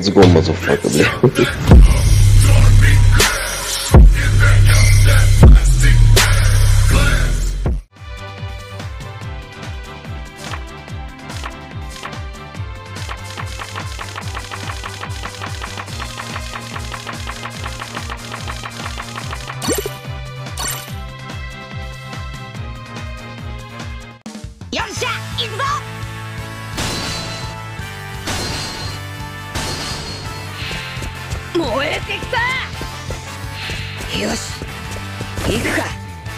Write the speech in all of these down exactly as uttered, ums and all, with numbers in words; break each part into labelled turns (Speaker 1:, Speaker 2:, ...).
Speaker 1: Let's go, motherfucker, bля.
Speaker 2: よっしゃ行くぞ。燃えてきた。よし行くか。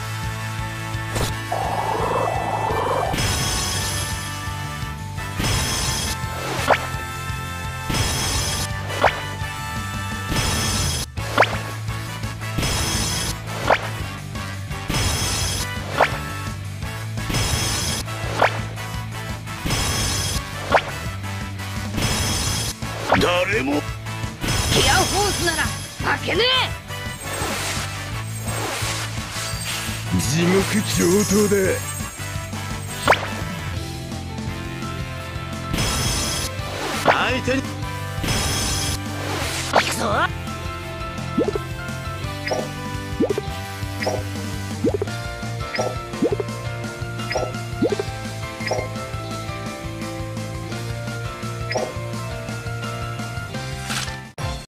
Speaker 1: 誰も
Speaker 2: ギアフォースなら負けねえ。
Speaker 1: 地獄上等だ。相手に